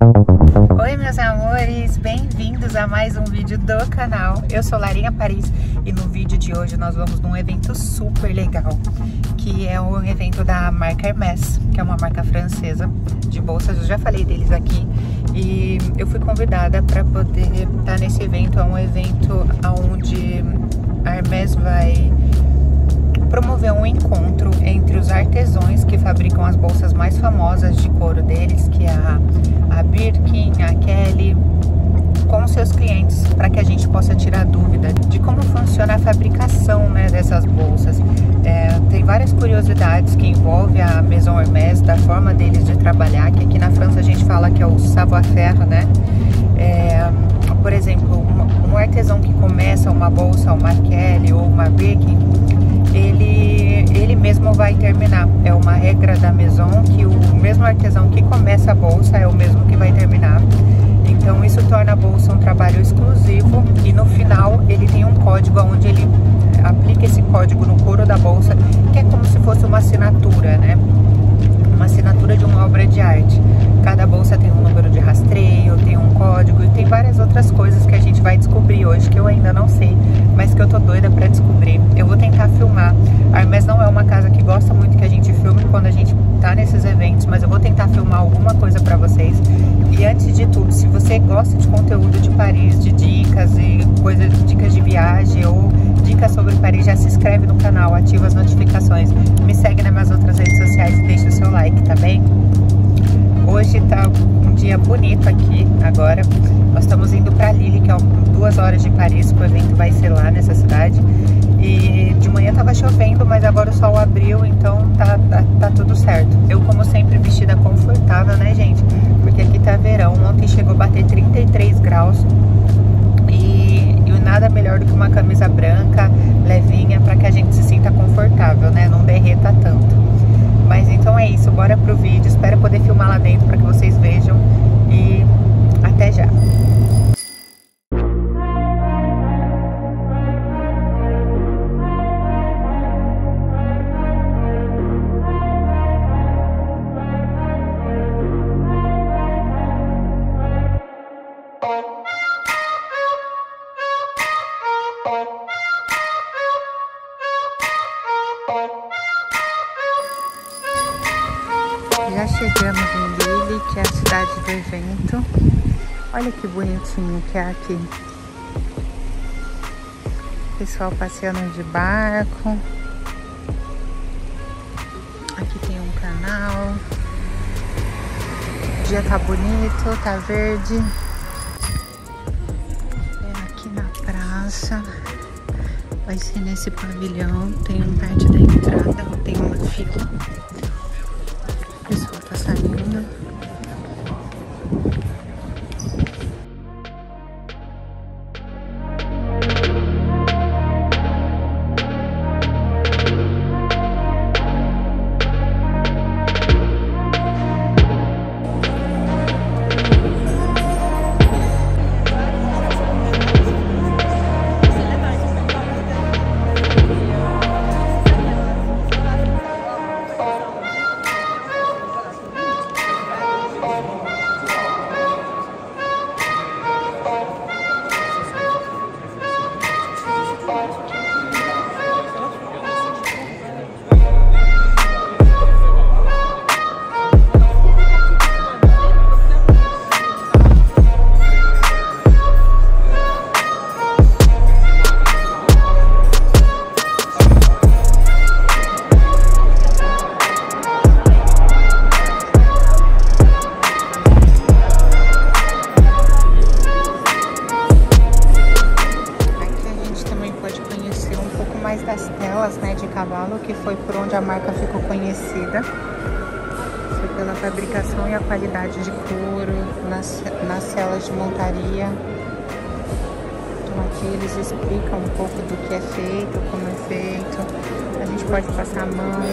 Oi meus amores, bem-vindos a mais um vídeo do canal. Eu sou Larinha Paris e no vídeo de hoje nós vamos num evento super legal, que é um evento da marca Hermès, que é uma marca francesa de bolsas. Eu já falei deles aqui e eu fui convidada para poder estar nesse evento. É um evento onde a Hermès vai promover um encontro entre os artesãos que fabricam as bolsas mais famosas de couro deles, que é a Birkin, a Kelly, com seus clientes, para que a gente possa tirar dúvida de como funciona a fabricação, né, dessas bolsas. Tem várias curiosidades que envolvem a Maison Hermès, da forma deles de trabalhar, que aqui na França a gente fala que é o savoir-faire, né? Por exemplo, um artesão que começa uma bolsa, uma Kelly ou uma Birkin, ele mesmo vai terminar. É uma regra da Maison que o mesmo artesão que começa a bolsa é o mesmo que vai terminar. Então isso torna a bolsa um trabalho exclusivo e no final ele tem um código onde ele aplica esse código no couro da bolsa, que é como se fosse uma assinatura, né? Uma assinatura de uma obra de arte. Cada bolsa tem um número de rastreio, tem um código e tem várias outras coisas que a gente vai descobrir hoje, que eu ainda não sei, mas que eu tô doida pra descobrir. Eu vou tentar filmar. A Hermès não é uma casa que gosta muito que a gente filme quando a gente tá nesses eventos, mas eu vou tentar filmar alguma coisa pra vocês. E antes de tudo, se você gosta de conteúdo de Paris, de dicas e coisas, dicas de viagem ou dicas sobre Paris, já se inscreve no canal, ativa as notificações, me segue nas minhas outras redes sociais e deixa o seu like, tá bem? Hoje tá um dia bonito aqui, agora. Nós estamos indo pra Lille, que é 2 horas de Paris, que o evento vai ser lá nessa cidade. E de manhã tava chovendo, mas agora o sol abriu, então tá tudo certo. Eu, como sempre, vestida confortável, né, gente? Porque aqui tá verão, ontem chegou a bater 33 graus. E nada melhor do que uma camisa branca, levinha, pra que a gente se sinta confortável, né? Não derreta tanto. Mas então é isso, bora pro vídeo. Espero poder filmar lá dentro para que vocês vejam e até já. Já chegamos em Lille, que é a cidade do evento. Olha que bonitinho que é aqui. Pessoal passeando de barco. Aqui tem um canal. O dia tá bonito, tá verde. É aqui na praça. Vai ser nesse pavilhão. Tem um parte da entrada, tem uma fila. O pessoal tá saindo. Das telas, né, de cavalo, que foi por onde a marca ficou conhecida. Foi pela fabricação e a qualidade de couro nas celas de montaria. Então aqui eles explicam um pouco do que é feito, como é feito. A gente pode passar a mão.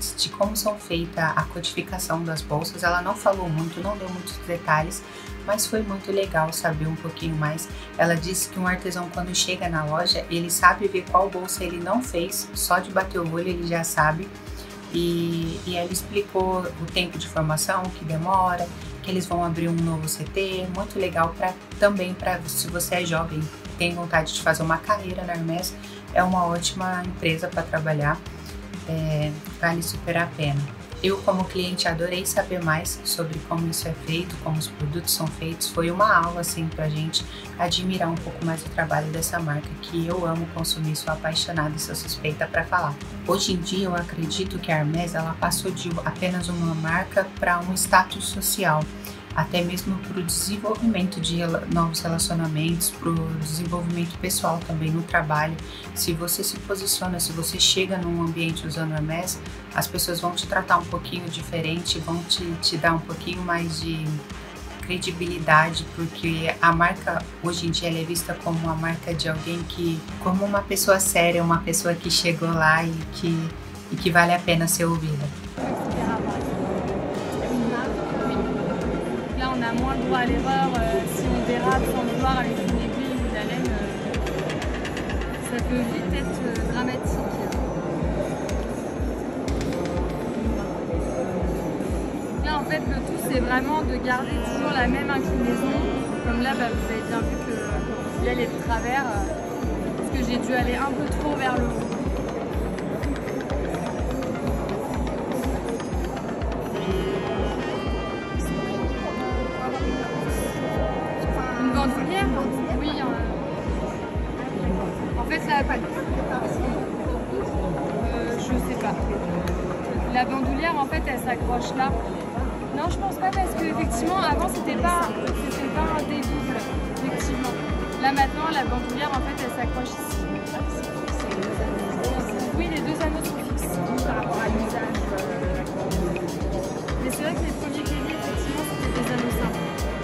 mais de como são feita a codificação das bolsas. Ela não falou muito, não deu muitos detalhes, mas foi muito legal saber um pouquinho mais. Ela disse que um artesão, quando chega na loja, ele sabe ver qual bolsa ele não fez, só de bater o olho ele já sabe. E ela explicou o tempo de formação, o que demora, que eles vão abrir um novo CT, muito legal também para se você é jovem, tem vontade de fazer uma carreira na Hermès, é uma ótima empresa para trabalhar, vale super a pena. Eu, como cliente, adorei saber mais sobre como isso é feito, como os produtos são feitos. Foi uma aula, assim, pra gente admirar um pouco mais o trabalho dessa marca, que eu amo consumir, sou apaixonada e sou suspeita para falar. Hoje em dia, eu acredito que a Hermès, ela passou de apenas uma marca para um status social, até mesmo para o desenvolvimento de novos relacionamentos, para o desenvolvimento pessoal também no trabalho. Se você se posiciona, se você chega num ambiente usando Hermès, as pessoas vão te tratar um pouquinho diferente, vão te dar um pouquinho mais de credibilidade, porque a marca hoje em dia ela é vista como uma marca de alguém como uma pessoa séria, uma pessoa que chegou lá e que vale a pena ser ouvida. Là, on a moins le droit à l'erreur. Si on dérape sans le vouloir avec une aiguille ou une haleine, ça peut vite être dramatique. Là, en fait, le tout, c'est vraiment de garder toujours la même inclinaison. Comme là, vous avez bien vu que l'aile est de travers, parce que j'ai dû aller un peu trop vers le haut. Bandoulière? Oui. En fait, je sais pas. La bandoulière, en fait, elle s'accroche là. Non, je pense pas parce que effectivement, avant, c'était pas un dédouble, effectivement. Là, maintenant, la bandoulière, en fait, elle s'accroche ici. Oui, les deux anneaux sont fixes par rapport à l'usage. Mais c'est vrai que les premiers colliers, effectivement, c'était des anneaux simples.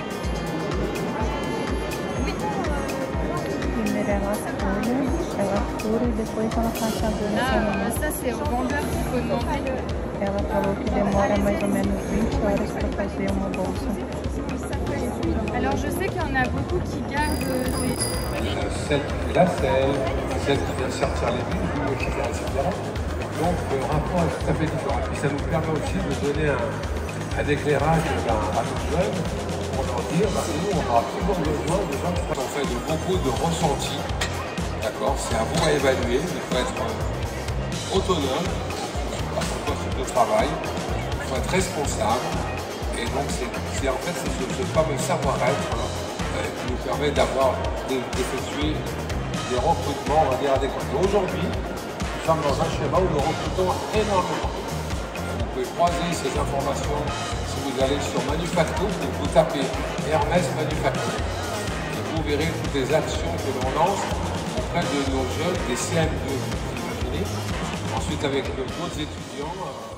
Ela fura e depois ela faz a agulha. Ça c'est au vendeur qu'il faut demander. Ela falou que demora mais ou menos 20 horas para fazer uma bolsa. Alors je sais qu'il y en a beaucoup qui gardent des... Celle qui fait la selle, celle qui vient sortir les bijoux, etc., etc. Donc le rapport est tout à fait différent. Et puis ça nous permet aussi de donner un éclairage à nos jeunes pour leur dire, nous on aura toujours besoin de gens qui ont fait beaucoup de ressentis. D'accord, c'est à vous à évaluer, il faut être autonome dans son poste de travail, il faut être responsable, et donc c'est en fait ce fameux savoir-être qui nous permet d'effectuer des recrutements, on va dire, adéquats. Aujourd'hui, nous sommes dans un schéma où nous recrutons énormément. Vous pouvez croiser ces informations si vous allez sur Manufacto, vous tapez Hermès Manufacto, et vous verrez toutes les actions que l'on lance auprès de nos jeunes, des CM2, vous imaginez. Ensuite, avec d'autres étudiants.